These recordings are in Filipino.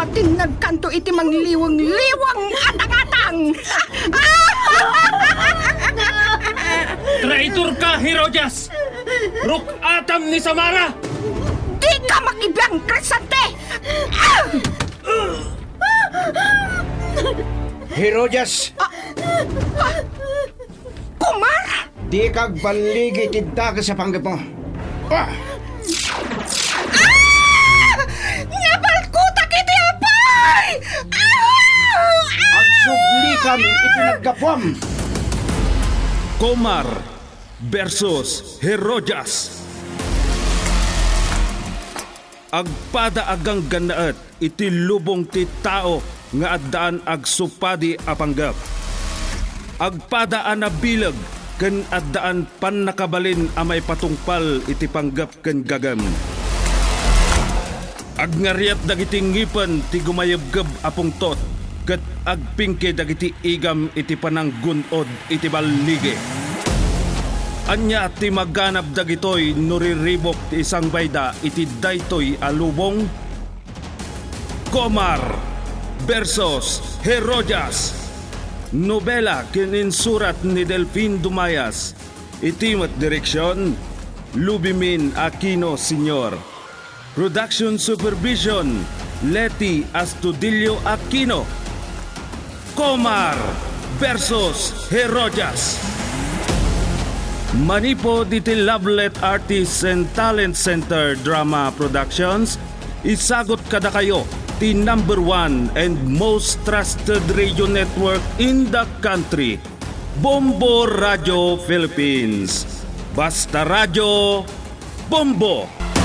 tinagkanto iti mangliwang-liwang atang-atang. Traitor ka, Herodias! Rukatam ni Samara! Di ka makibiyang, Crisante! Herodias! Kumar! Di kag baligi tinda ka sa panggap mo. Nabalkuta kiti apay! Ang sublikan itinagkapwam! Comar versus Herodias. Agpada agang ganaat iti lubong ti tao nga addaan ag supadi a panggap. Agpada a nabilag ken addaan pan nakabalin a may patungpal iti panggap ken gagam. Agnariat dagiti ngipan ti gumayabgab a pungtot ket agpingke dagiti igam iti pananggunod iti ballige. Anya ti maganap dagitoy nuriribok ti isang bayda iti daytoy alubong. Comar versus Herodias. Nobela kininsurat ni Delfin Dumayas. Itimat direksyon Lubimin Aquino Sr. Production Supervision Leti Astudillo Aquino. Comar versus Herodias. Manipo diti Lovelet Artists and Talent Center Drama Productions, isagot kada kayo ti #1 and most trusted radio network in the country, Bombo Radio Philippines. Basta Radio Bombo!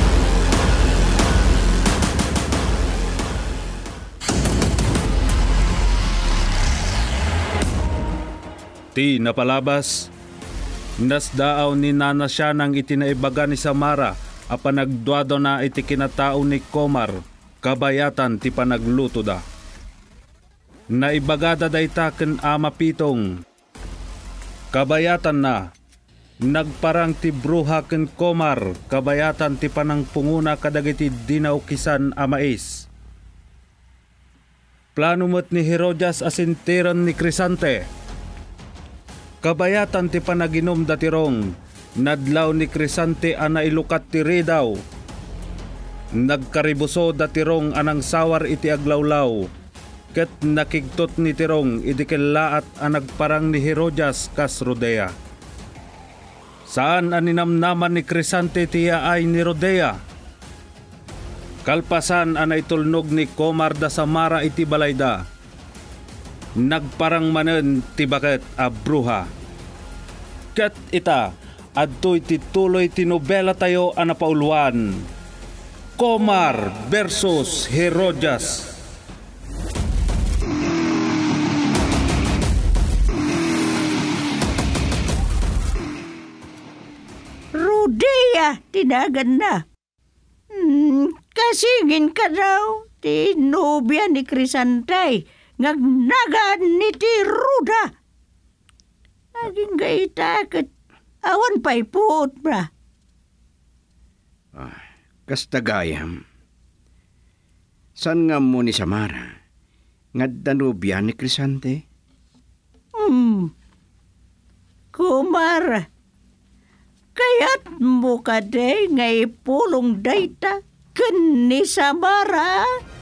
Ti napalabas, nasdaaw ni Nana siya nang itinaibaga ni Samara a panagduado na iti kinatao ni Comar, kabayatan ti panagluto da. Naibagada dayta ken ama pitong. Kabayatan na, nagparang ti bruha ken Comar, kabayatan ti panangpunguna kadagiti dinaukisan a mais. Plano mo't ni Herodias asintiran ni Crisante. Kabayatan ti panaginom datirong, nadlaw ni Crisante ana ilukat ti Ridaw. Nagkaribuso datirong anang sawar iti aglawlaw, ket nakigtot ni tirong idikellaat anagparang ni Herodias kas Rodea. Saan aninamnaman ni Crisante tiya ay ni Rodea? Kalpasan anay tulnog ni Comar da Samara iti balayda. Nagparang manen ti baket a bruha. Ket ita, adtoy tituloy ti nobela tayo a napauluan. Comar versus Herodias. Rodea, tinagan na. Kasingin ka daw, ti nobya ni Crisante. Ngagnagan ni ti Ruda. Naging gaita kat awan pa'y puot bra. Kastagayam. San nga mo ni Samara? Ngaddanubya ni Crisante? Kumar. Kaya't mo ka day ngay pulong dayta ken ni Samara.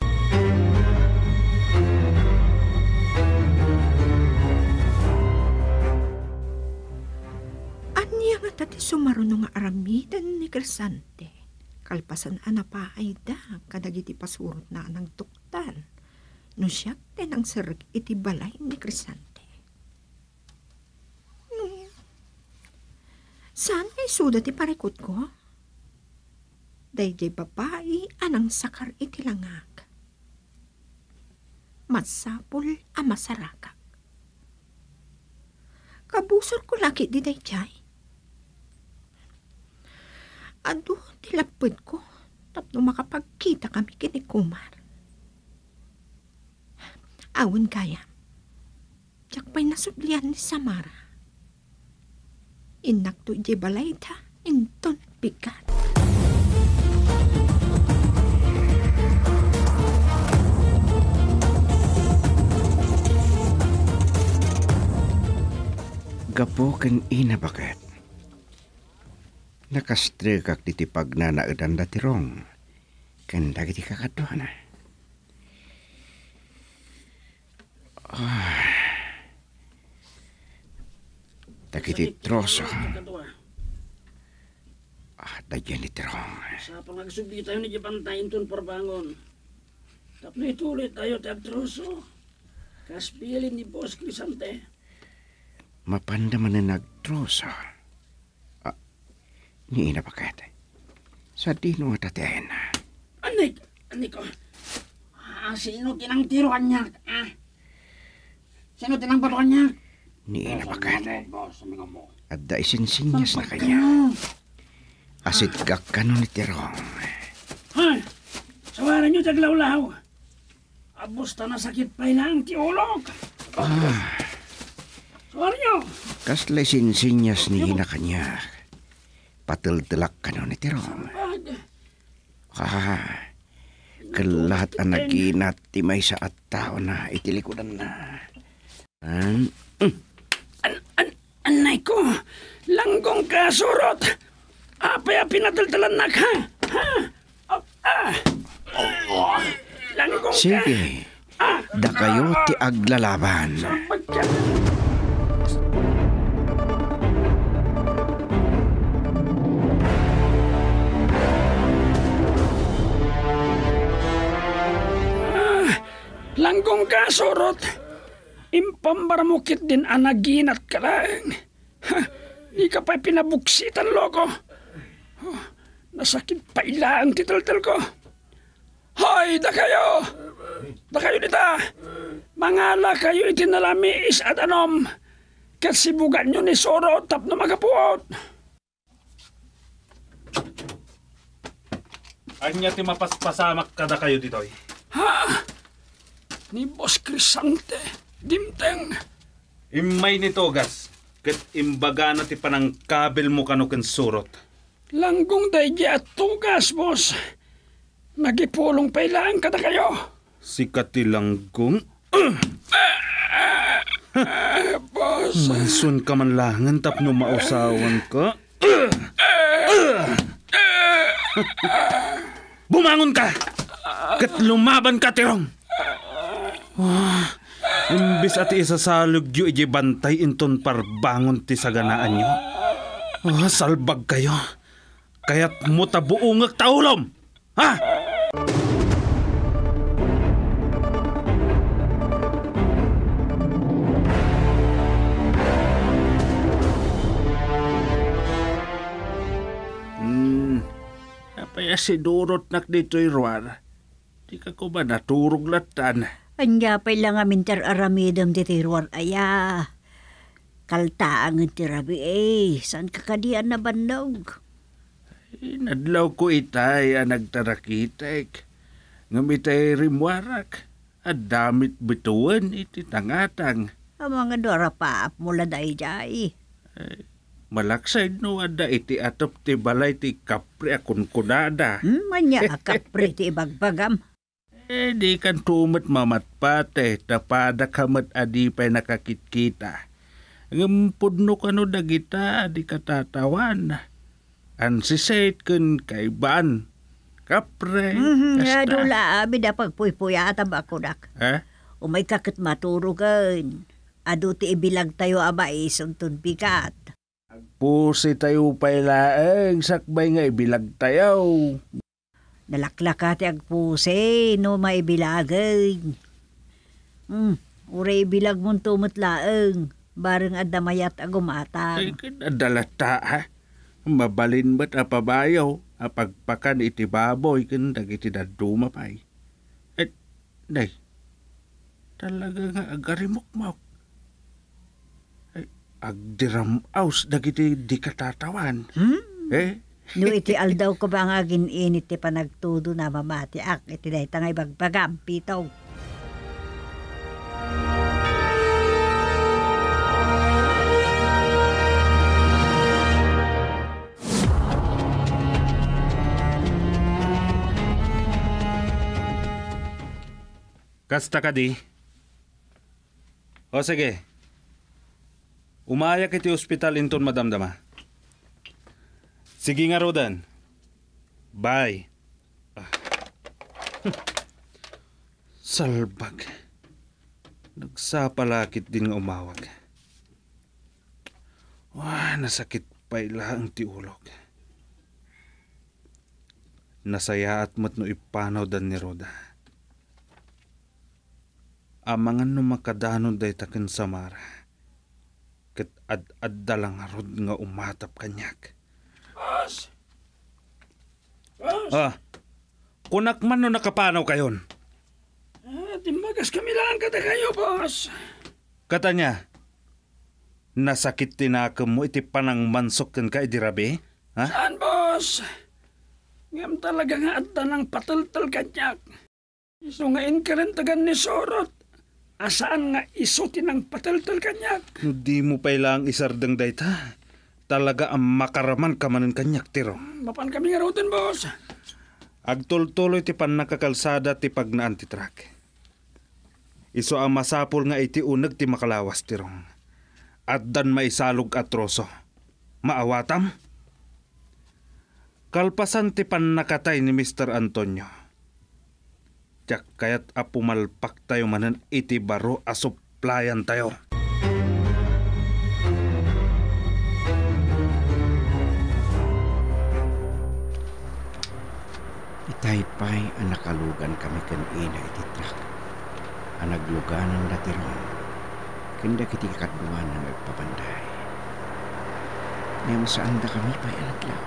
Anya nga tati sumaruno nga aramidan ni Crisante. Kalpasan pa ay da kadagiti pasurot na anang tuktan. No siya ten ang sarag iti balay ni Crisante. Saan ay suda ti parikot ko? Dayjay babae anang sakar iti langag. Masapul a masarakak. Kabusor ko laki di dayjay. Ado, tilapid ko. Tapno makapagkita kami kini Kumar. Awan kaya. Tiyak pa'y nasudlian ni Samara. Inak to ije balayta, inton pikat. Gapo kan ina bakit? Nakastre kak ditipag na naedan datirong. Kan dagiti kakatuan na. Dagiti troso. Dagyan ni tirong. Sa pangagsubi tayo ni Japantayin ton parbangon. Tapno ituloy tayo tagtroso. Kaspilin ni Boss Crisante. Mapanda man na nagtroso. Ni ina bakit? Sa dino tatiahin na. Anay ko. Sino tinang tiruan niya? Sino tinang baruan niya? Ni ina bakit? Boss, amigo mo. At da isinsinyas na kanya. Asit gakano ni tirong. Hay! Sawaran niyo taglawlaw. Abusta na sakit pa ilang tiulog. Sawaran niyo. Kasla isinsinyas ni ina kanya. Patiltilak kano ni tirong. Kalahat ang naginat timay sa at tao na itilikudan na. Anay ko, langgong kasurot. Apay pinadaldalan na ka? Langgong ka. Sige, da kayo ti aglalaban. Langgong ka, surot. Impambaramukit din ang naginat ka lang. Di ka pa'y pinabuksitan, loko. Nasakit pa ilang titaltal ko. Hoy, da kayo! Da kayo nita! Mangala kayo itinalami is at anom. Kasibugan nyo ni Soro tap na magapuot. Anya ti mapaspasamak kada kayo ditoy. Ni Boss Crisante, dimteng. Imay ni Togas. Kat imbaga na ti panang kabel mo kano ken surot. Langgong daigi at tugas, boss. Magipulong pa ilang kada kayo. Si Katilanggong? Boss. Mansun ka man langan tapno mausawan ka. Bumangon ka! Kat lumaban ka, tirong! Imbis at isasalog yu iji bantay inton parbangon ti saganaan nyo. Salbag kayo. Kaya't mo tabuungag taulom. Ha? Apaya si Durot nak dito'y ruar. Di ka ko ba naturog latan? Anya pa lang amin aramidam di tiruar aya. Kaltaang tirabi saan kakadian na bandog? Nadlaw ko itay ang nagtarakitek. Ngamitay rimwarak. At damit bituan iti tangatang. Ang mga dora paap mula dahi jay. Malaksay no ada iti atop ti balay ti kapre akon kunada. Manya akapre ti ibagbagam. Di kan tumat mamatpate. Tapada kamat adi pa'y nakakitkita. Ngampudno ka no dagita di katatawan. Ansisait kun kaiban. Kapre. Dula abi da pagpuy-puya at abakudak. Umay kakit maturugan. Adu ti ibilag tayo abay suntun bigat. Pusi tayo pa'y laeng sakbay nga ibilag tayo. Nalaklaka ti agpuse no maibilagay. Ure ibilag mong tumot laeng. Bareng adamayat agumatang. Ay, kadalata ha. Mabalin ba't apabayaw, apagpakan iti baboy, kandag iti daduma pa'y. At, day, talaga nga agarimok-mok. Ay, agdiram-aus, dagiti di katatawan. No iti aldaw ko ba nga gininit ti panagtudo na mamati ak, iti dahi tangay bagbagam, pitaw. Kasta ka di? O sige. Umayak iti ospital inton madamdama. Sige nga Rodan. Bye. Salbag. Nagsapalakit din nga umawag. Nasakit pa ilang ti ulog. Nasaya at mat no ipanaw dan ni Roda. Amangan no makadanon day taken samara. Ket ad dalang rod nga umatap kanyak. Boss! Boss! Kunak man no nakapanaw kayon. Timbagas kami lang kada kayo, boss. Kata niya, nasakit tinakam mo iti panang mansok ken ka idirabi? Ha? Saan, boss? Ngam talaga nga at ng pataltal kanyak. Isungain ka rin tagan ni Sorot. Asaan nga isuti ng pataltal kanyak? Hindi mo pa ilang isardang dayta. Talaga ang makaraman ka manin kanyak, tiro. Mapan kami nga routin, boss. Agtultuloy ti pan nakakalsada ti pagnaan ti truck. Iso ang masapol nga iti uneg ti makalawas tirong. At dan maisalog at troso. Maawatam? Kalpasan ti pan nakatay ni Mr. Antonio. Tiyak kayat apumalpak tayo manan iti baro asuplayan tayo. Itaypay ang nakalugan kami kanina iti truck. Ang nagluganan na tirong. Kanda kiti kakadbuan na nagpapanday. Niyam saan da kami pa alaglaw.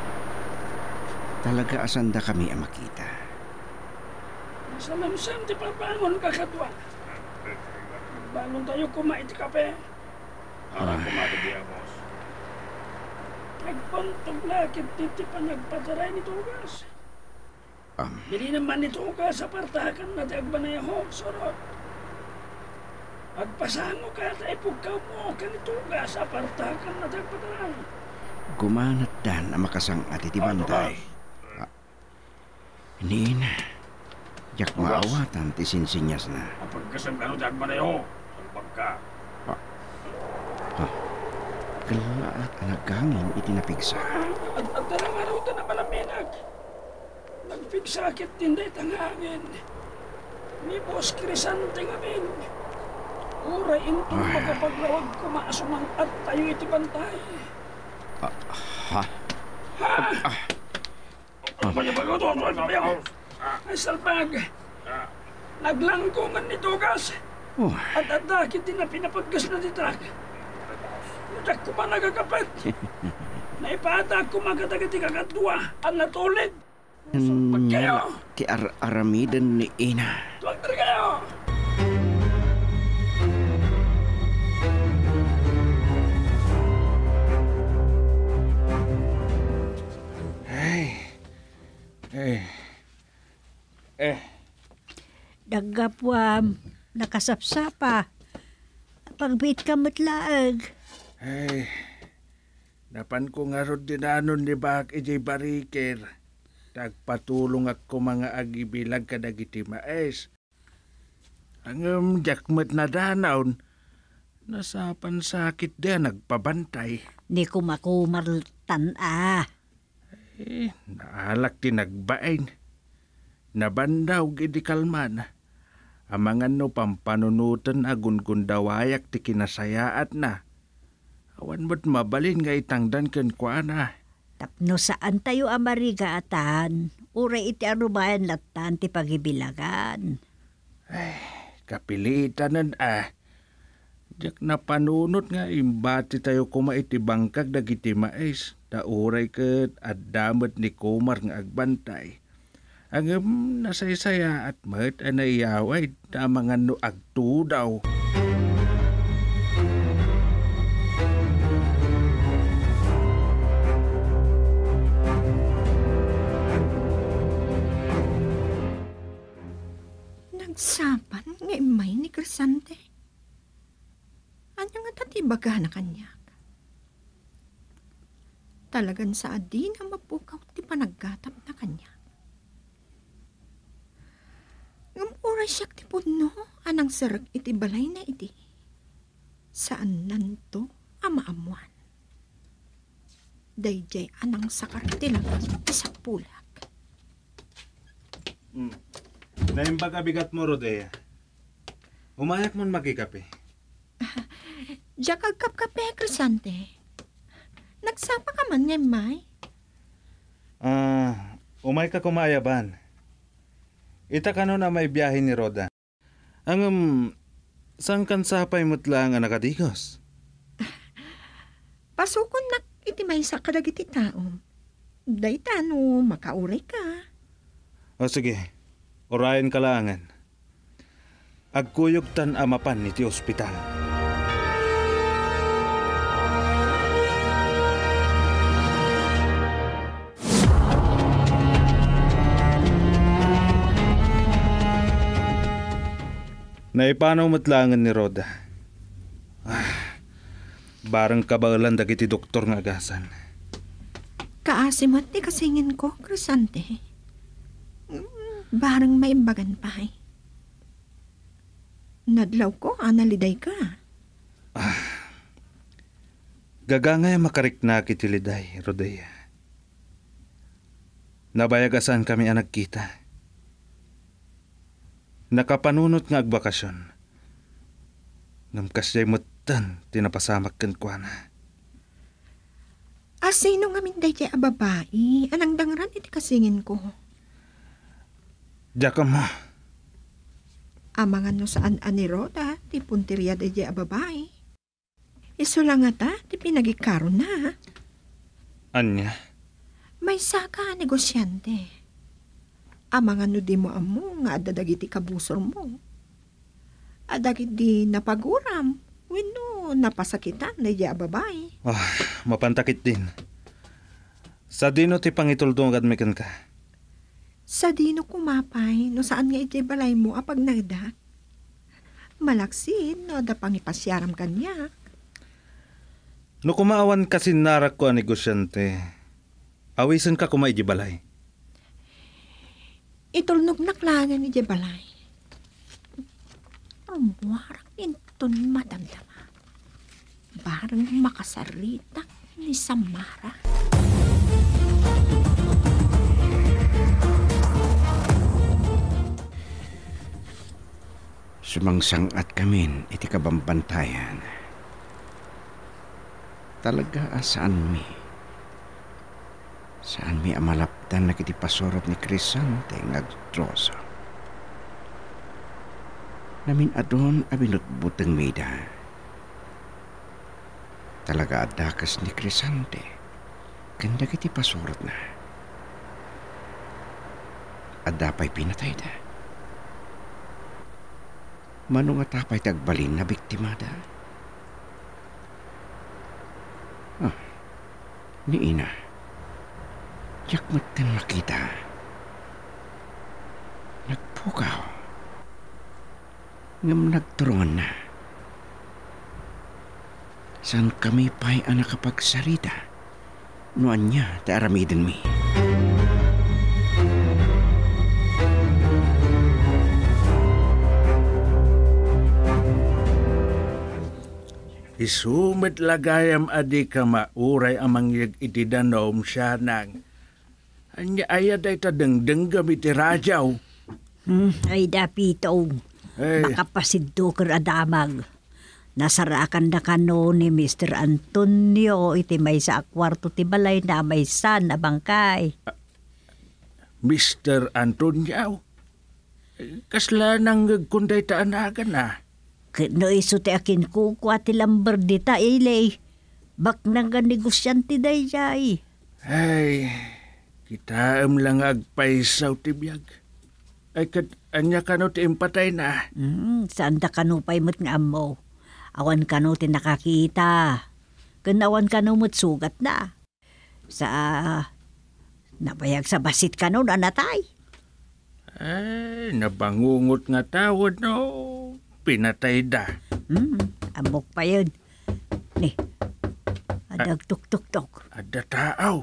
Talaga asanda kami ang makita. Salamsam ti papangon kakadwa. Balon tayo kumait kape. Kumado diya, boss. Nagpuntog lakit titi pa nagpataray ni Tugas. Dili naman ni Tugas sa partakan na dagbanay ho, Sorot. Agpasango ka at ipugkaw mo ka ni Tugas sa partakan na dagpataray. Gumanat dan ang makasang ati ti bantay. Hindi na. Yak maawatan ti sinsinyas na. Pagkasam ka no dagbanay ho. Salbag ka. Kalaat ang nagangin iti napigsa. At dalang araw ta na malaminag. Nagpigsakit din dahi tangangin. Ni Boss Crisante ngamin. Uray intong magapagrawag kumaasumang at tayo iti bantay. Ay salbag. Naglangkungan ni Tugas. At adakit din na pinapaggas na di truck. Nadak ko pa nagakapit. Naipata ko magkatagati kakadwa ang natulid. Pagkayo! Ti aramidan ni Ina. Tuwag na kayo! Daggapwam, nakasapsapa. Pagbit ka matlaag. Napan ko nga ron dinanon ni Bak iti barikir. Nagpatulong ako mga agibilag ka dagiti maes. Ang jakmet na danaon, nasapan sakit din nagpabantay. Ni kumakumartan Naalak tinagbain. Nabandaw gidi kalman. Amangan no pampanunutan agun kundawayak ti kinasayaat na. Awan mo't mabalin nga itangdan ken kwa na. Tapno saan tayo amarigaatan? Uray iti arubayan latan ti pagibilagan. Kapilitan Diyak na panunot nga imbati tayo kuma iti bangkag dagiti mais. Dauray ket addamet ni Kumar nga agbantay. Ang nasaysaya at met anayaway tamangan no agtudaw. Nagsapan nga imay ni Crisante. Anya nga tatibaga na kanya. Talagan sa adi na mapukaw ti panaggatap na kanya. Ngam oras siyak ti puno, anang sarag iti balay na iti. Saan nanto? maamuan. Dayjay anang sakar tilang isak pulak. Naimbaga bigat mo, Rodea. Umayak mo makikape. Diyak agkap-kape, Crisante. Nagsapa ka man ngayon, May. Umay ka kumayaban. Ita ka no na may biyahe ni Roda. Ang sang kansapay mo't lang ang nakadigos. Pasukon na iti may sa kadagiti taom. Dayta no, makauray ka. O sige, orayan kalangan. Agkuyog tan amapan iti ospital. Naipanaw matlangan ni Roda. Barang kabalan dagiti doktor nga agasan. Kaasimat ti kasingin ko, Crisante. Barang maimbagan pa ay. Nadlaw ko, analiday ka. Gagangay makarik na kitiliday, Rodea. Nabayagasan kami ang nagkita. Nakapanunot nga agbakasyon. Ngam kasyay mutan, tinapasamak kan kwa na. Sino nga minday di a babae? Anang dangran iti kasingin ko. Diya ka mo. Amangan no saan ani Roda, ti punteriya di a babae. Iso lang ata, ti pinagikaro na. Anya? May saka negosyante. Amangan no di mo amo nga adadagiti kabusor mo. Adagiti napaguram. Wino napasakitan na iya babae. Mapantakit din. Sa dino ti pangituldong admikan ka? Sa dino kumapay, no saan nga iti balay mo apag nagda? Malaksin, no da pangipasyaram kanya. No kumaawan kasi narak ko ang negosyante, awisan ka kumay di balay. Itulnog naklangan ni Jebalay. Warang inton madamdama. Barang makasarita ni Samara. Sumangsangat kamin iti kabambantayan. Talaga saan mi amalaptan na kiti pasorot ni Crisante ngagtroso. Namin adon abinutbutang mida. Talaga adakas ni Crisante kanda kiti pasorot na. Adapay pinatay da. Manong atapay tagbalin na biktimada. Ni ina. Yakmat kan nakita. Nagpukaw. Ngam nagturungan na. Saan kami pa'y nakapagsarita? Noan niya ta aramidin mi. Isumet lagayam adi ka mauray amang yag itidanom siya nang. Anya ayad ay tadengdeng gamit irajaw. Ay dapito. Hey. Makapasiddo ker adamag. Nasarakan na kano ni Mr. Antonio iti may sa akwarto ti balay na may san na bangkay. Mr. Antonio? Kasla nang kunday taanagan na. Kano iso ti akin kukwa ti lamber di ta ilay. Bak nang negosyante day jay. Ay, kita lang agpaisaw ti biyag. Ay kat anya kano ti impatay na. Saan da kano pa'y mo't nga mo? Awan kano ti nakakita. Kanawan kano mo't sugat na. Sa nabayag sa basit kano na natay. Ay, nabangungot nga tawad no. Pinatay da. Amok pa yun. Ni, adag tuk-tuk-tuk. Ada taaw.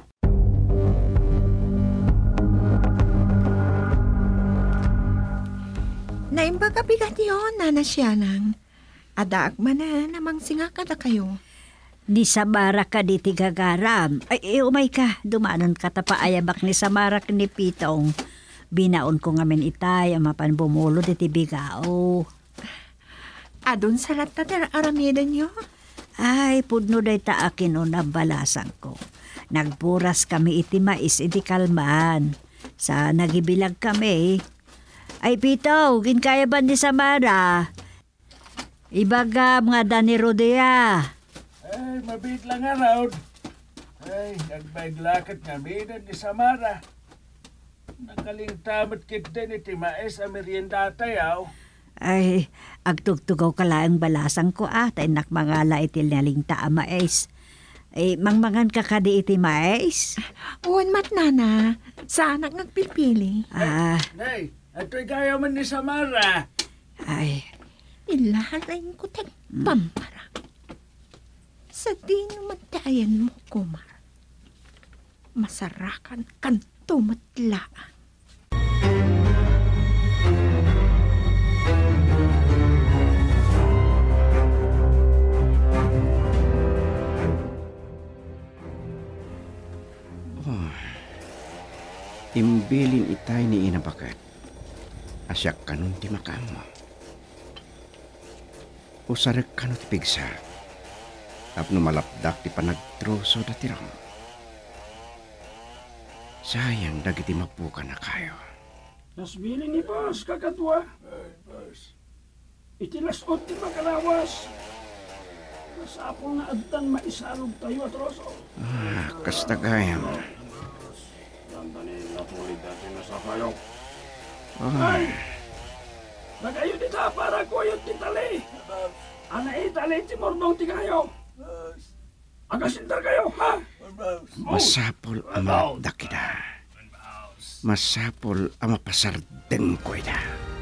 Naimbaga bigat yun, Nana Sianang. Adaag man na namang singa kada kayo. Ni Samara ka di tigagaram. Ay, umay ka. Dumanon ka tapaayabak ni Samara ni Pitong. Binaon ko ngamin itay, amapan bumulo di tibigao. Adon sa lahat na aramidan nyo? Ay, pudno day ta akin o nabalasan ko. Nagburas kami iti mais iti kalman. Sa nagibilag kami. Ay, Pito, ginkaya ba ni Samara? Ibaga mga Dani Rodea. Ay, mabit lang araw. Ay, nagbaglakad nga minan ni Samara. Nakalingtamot kit din iti mais a merienda tayaw. Ay, agtugtugaw ka lang balasang ko tay nakmangala iti nalingta a mais. Ay, mangmangan ka kadi iti mais? Uwan mat nana, saan nagpipili? Nay, ato'y gaya man ni Samara. Ay, Ilalain ko tag pampara. Sa di naman tayan mo, Kumar. Masarakan kan tumatlaan. Imbilin itay ni inabakat. Asyak kanon ti makamo. Usarek kanon ti pigsa. Tapno malapdak ti panagtruso da tirang. Sayang dagiti mapuka na kayo. Nasbili ni boss, kakatwa. Itilasot ti makalawas. Nasapong na adtan maisalog tayo at roso. Kastagayam. Dandanin na tuloy dati na sa kayo. Ay, Nagayon dito para ko yung titali. Ana itali ti mordong ti kayo. Agasintar kayo, ha? masapol ang malapdakida. Masapol ang mapasardeng ko ida.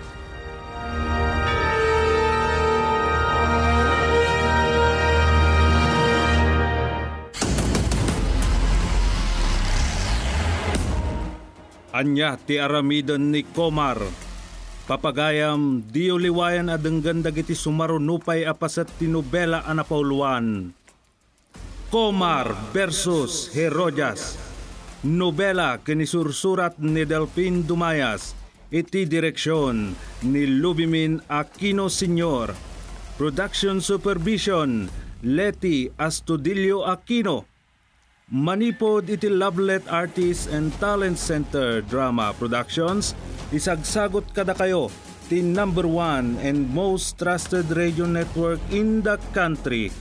Anya ti aramidon ni Komar. Papagayam di uliwayan adenggan dagiti sumarunupay apasat ti nobela anapauluan. Komar versus Herodias. Nobela kinisursurat ni Delphin Dumayas. Iti direksyon ni Lubimin Aquino Sr. Production Supervision Leti Astudillo Aquino. Manipod iti Lovelet Artists and Talent Center Drama Productions, isagsagot kada kayo, the #1 and most trusted radio network in the country,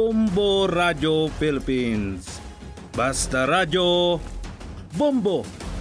Bombo Radio Philippines. Basta Radio, Bombo!